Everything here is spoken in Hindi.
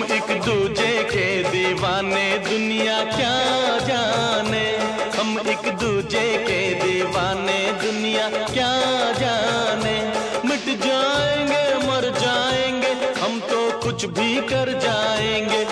एक दूजे के दीवाने, दुनिया क्या जाने। हम एक दूजे के दीवाने, दुनिया क्या जाने। मिट जाएंगे मर जाएंगे हम तो कुछ भी कर जाएंगे।